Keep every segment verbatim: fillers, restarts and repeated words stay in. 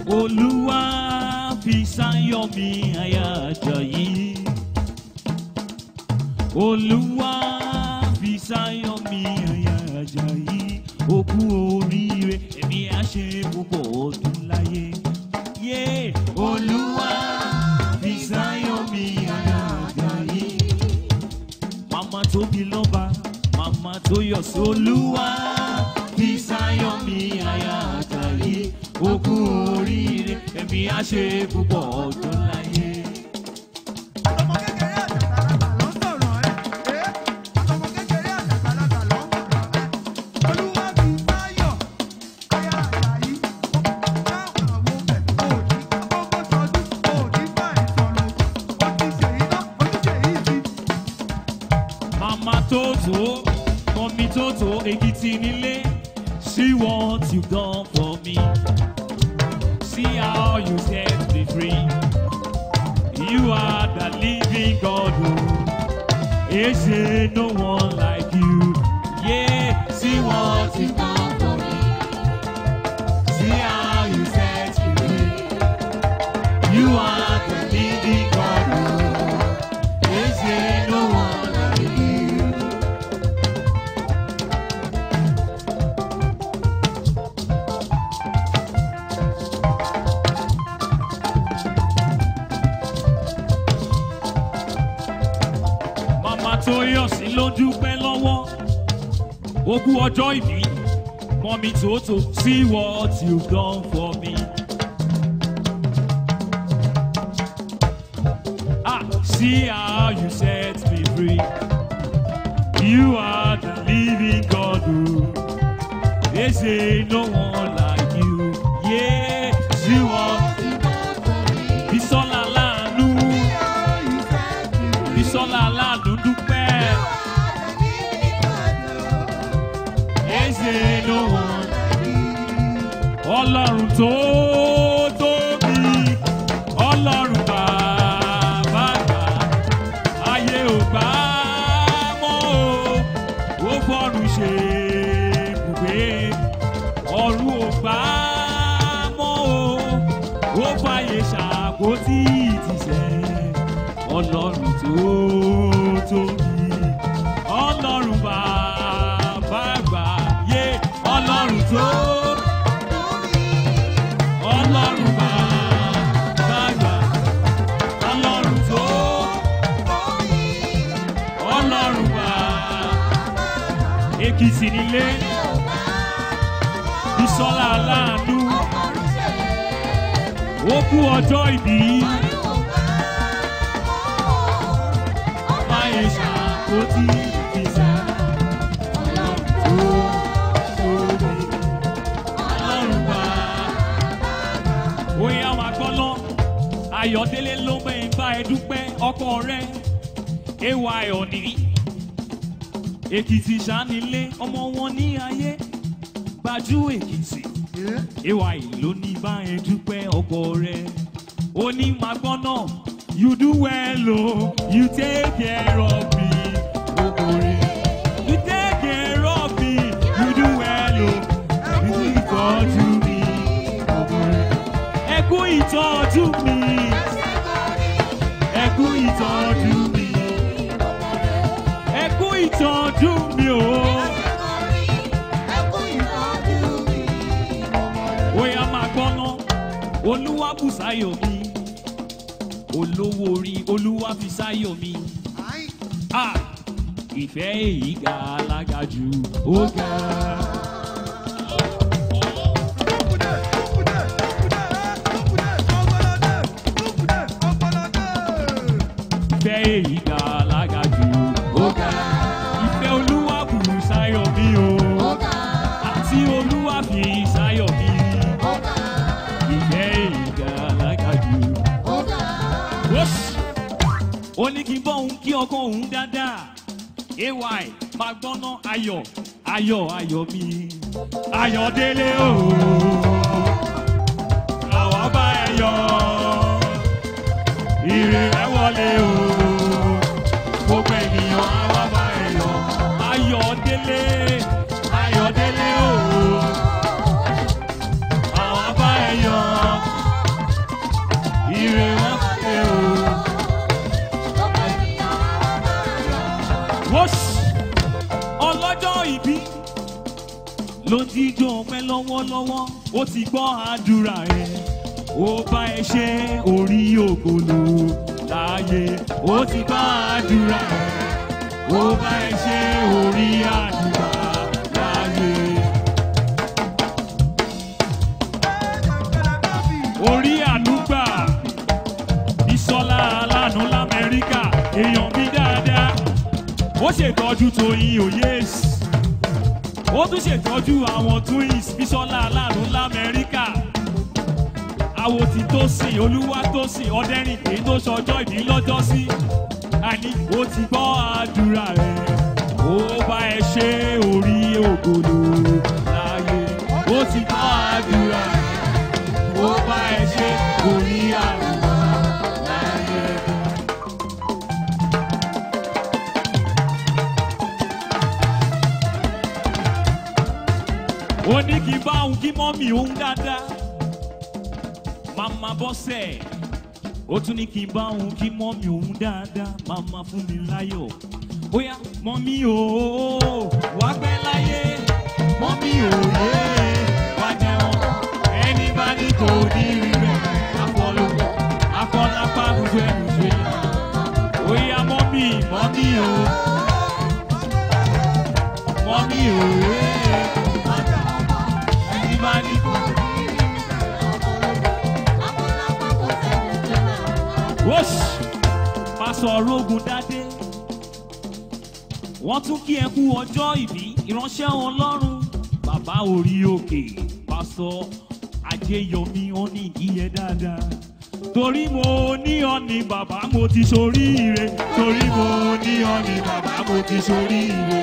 Olúwa fi sáyọ̀ mi aya Àjàyí. Olúwa fi sáyọ̀ mi aya Àjàyí. Ó kú oríire èmi á ṣe púpọ̀ ọdún láyé. Yé Olúwa fi sáyọ̀ mi aya Àjàyí. Màmá tóbi lọ́ba, màmá tó yọ̀ sí. Olúwa fi sáyọ̀ mi aya Àjàyí. Ó kú oríire èmi á ṣe púpọ̀ ọdún láyé. Mama Toto, mommy Toto, Ekiti nílé. See what you've done for me. See how you set me free. You are the living God. Is there no one like you? Yeah, see what you've done for me. See how you set me free. You are the living God. Is there no one like you? Tóyọ̀sí ló dúpẹ́ lọ́wọ́ ogún ọjọ́ ìbí. Mommy Toto, see what you've done for me. Ah, see how you set me free. You are the living God. They say no one like you. Yeah, see what you've done for me. Bisola Lanu, Bisola Lanu dúpẹ́. No one. Ọlọ́run tó tóbi, Ọlọ́run bàbá àgbà, ayé ò gbà mọ́ o, ó fọ́run ṣe ibùgbé, ọ̀run ò gbà mọ́ o, ó fàyè ṣàkóso ìtìsẹ̀. Ọlọ́run tó tóbi, Ọlọ́run bàbá àgbà. Ọlọ́run tó Ọlọ́run bàbá àgbà, Ọlọ́run tó Ọlọ́run bàbá. Èkìtì nílé Bísọ́lá Aláàánú, ó kú ọjọ́ ìbí. Máyé ṣàkóso ìfìsà. Ayọ̀délé ló mọ ìgbà ẹ̀dúpẹ́ ọkọ rẹ̀ ewa ẹ̀ọ̀nì. Èkìtì ṣánilé ọmọ wọn ní ayé Gbájú Èkìtì. Ewa ìlú ní bá ẹ̀dúpẹ́ ọkọ rẹ̀. Ó ní máa gbọ́ náà, you do well o, you take care of me. Ọkọ rẹ̀, you take care of me, you do well o, you ìtọ́jú mi. Ọkọ rẹ̀, ẹ kú ìtọ́jú mi. Ẹ kú ìtọ́jú mi. Ẹ kú ìtọ́jú mi o. Oya máa gbọ́ná, Olúwa bù sáyọ̀ mi. Olówó orí Olúwa fi sáyọ̀ mi. Ah, ìfẹ́ èyí ga alága jù ó ga. Ìfẹ́ èyí ga alága jù ó ga. Ìfẹ́ Olúwa bù sáyọ̀ mi o. Àti Olúwa fi sáyọ̀ mi. Ìfẹ́ èyí ga alága jù ó ga. Ó ní kí n bọ́ òun kí ọkọ òun dáadáa. Ay máa gbọ́ná ayọ̀ ayọ̀ ayọ̀ mi. Ayọ̀délé o. Àwa bá ẹ yọ̀. Ire rẹ wọlé o. Gbogbo ènìyàn àwa bá ẹ yọ̀. Ayọ̀délé Ayọ̀délé o. Àwa bá ẹ yọ̀. ọlọ́jọ́ ìbí ló ń jíjó ọpẹ́ lọ́wọ́lọ́wọ́ ó ti gbọ́ àdúrà ẹ̀ ó bá ẹ ṣe orí ògolo láàyè ó ti gbọ́ àdúrà ẹ̀ ó bá ẹ ṣe orí àdúrà láàyè. orí àdúgbà Ìṣọ̀lá Alánú l'Amẹ́ríkà èèyàn mi dáadáa ó ṣètọ́jú Tóyìn Oyèsì ó tún ṣètọ́jú àwọn twins Bísọ́lá Alánú l'Amẹ́ríkà àwo tí tó sìn olúwa tó sìn ọdẹrìndé tó ṣọjọ́ ìbí lọ́jọ́ sí àní ó ti gbọ́ àdúrà rẹ̀ ó bá ẹ ṣe orí ògolo láàyè ó ti gbọ́ àdúrà rẹ̀ ó bá ẹ ṣe orí àdúrà láàyè. ó ní kí n bá òun kí mọ́mì òun dáadáa màmá Bọ́sẹ̀ ó tún ní kí n bá òun kí mọ́mì òun dáadáa màmá fún mi láyọ̀ bóyá mọ́mì òó wá pẹ́ láyé mọ́mì òye wá jẹun ẹni bá ní kò ní rí rẹ̀ àfọlù àfọlápá gbogbo ẹnu ṣe bóyá mọ́mì mọ́mì òó mọ́mì òye. Whoosh! Pásọ̀ Rógun Dádé wọ́n tún kí ẹ kú ọjọ́ ìbí ìránṣẹ́ Ọlọ́run bàbá orí òkè Pásọ̀ Ajéyọmí ó ní ìyẹ dáadáa torí mo ní ọ ní bàbá mo ti ṣoríire torí mo ní ọ ní bàbá mo ti ṣoríire.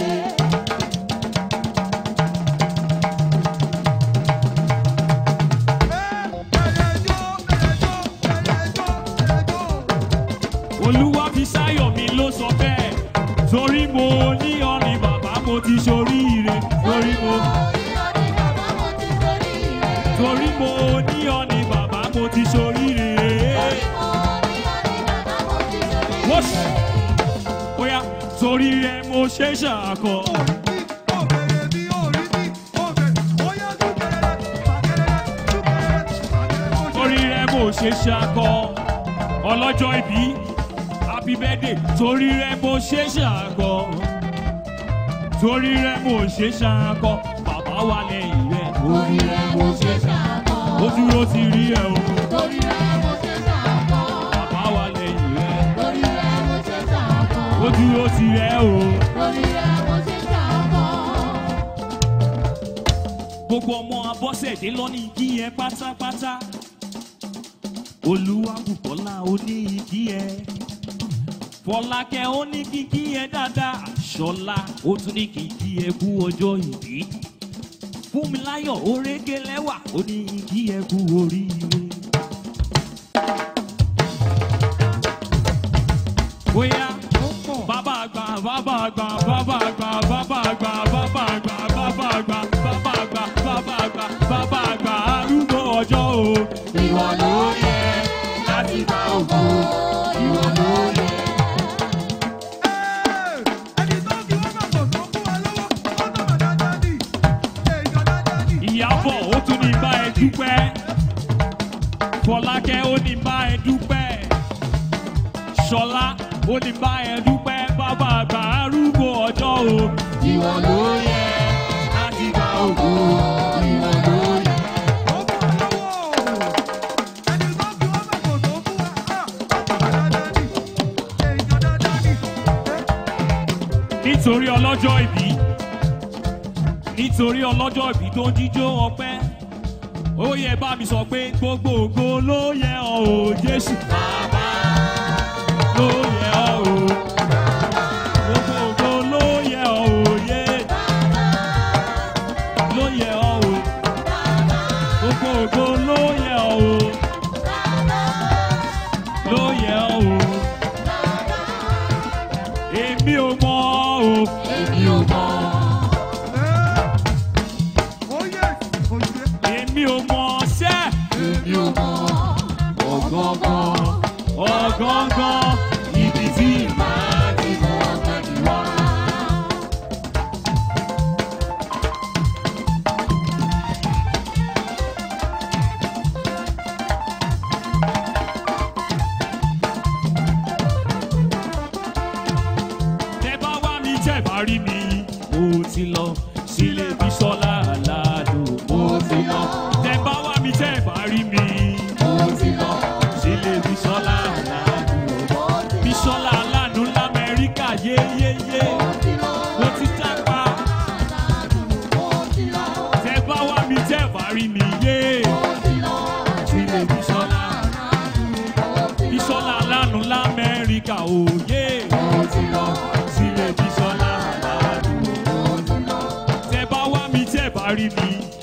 Olúwafísáyọ̀ mi ló sọ bẹ́ẹ̀ torí mo ní ọ ní bàbá mo ti ṣoríire torí mo torí mo ní ọ ní bàbá mo ti ṣoríire. Bóyá torí rẹ mo ṣe ṣàkọ. Torí rẹ mo ṣe ṣàkọ ọlọ́jọ́ ìbí. Happy birthday torí rẹ mo ṣe ṣàkọ torí rẹ mo ṣe ṣàkọ bàbá wa lẹ́yìn rẹ torí rẹ mo ṣe ṣàkọ ó dúró ti rí ẹ o torí rẹ mo ṣe ṣàkọ bàbá wa lẹ́yìn rẹ torí rẹ mo ṣe ṣàkọ ó dúró ti rẹ o torí rẹ mo ṣe ṣàkọ. Gbogbo ọmọ Abọ́sẹ̀dé lọ ní igi ẹ pátápátá Olúwabùkọ́lá ó ní igi ẹ. Fọlákẹ́ ó ní kíkí ẹ dáadáa Ṣọlá ó tún ní kíkí ẹ kú ọjọ́ ìbí Fúnmiláyọ̀ Orékelẹ́wà ó ní kíkí ẹ kú oríire. Bóyá bàbá àgbà bàbá àgbà bàbá àgbà bàbá àgbà bàbá àgbà bàbá àgbà bàbá àgbà bàbá àgbà bàbá àgbà arúgbó ọjọ́ o. Ìwọ ló yẹ láti gba ògo ìwọ ló yẹ. Ìyábọ̀ ó tún ní bá ẹ dúpẹ́ Fọlákẹ́ ó ní bá ẹ dúpẹ́ Ṣọlá ó ní bá ẹ dúpẹ́ bàbá àgbà arúgbó ọjọ́ o. Ìwọ ló yẹ láti gba ògo ìwọ ló yẹ. Nítorí ọlọ́jọ́ ìbí nítorí ọlọ́jọ́ ìbí tó ń jíjó ọpẹ́ ó yẹ bá mi sọ pé gbogbo ògo ló yẹ ọ́ o Jésù bàbá ló yẹ ọ́ o gbogbo ògo ló yẹ ọ́ o yé ló yẹ ọ́ o gbogbo ògo ló yẹ ọ́ o ló yẹ ọ́ o èmi ò mọ̀ o èmi ò mọ̀. Èmi ò mọ̀ ṣẹ́. Èmi ò mọ̀ ọ̀gángan ọ̀gángan ibi tí màá. ti lọ sílé Bísọ́lá Aládùn mo ti lọ tẹ bá wá mi tẹ bá rí mi mo ti lọ sílé Bísọ́lá Aládùn Bísọ́lá Aládùn l'Amẹ́ríkà yéyéyé mo ti jápa tẹ bá wá mi tẹ bá rí mi yé sílé Bísọ́lá Bísọ́lá Aládùn l'Amẹ́ríkà òye mo ti lọ sílé Bísọ́lá Aládùn tẹ bá wá mi tẹ bá rí mi.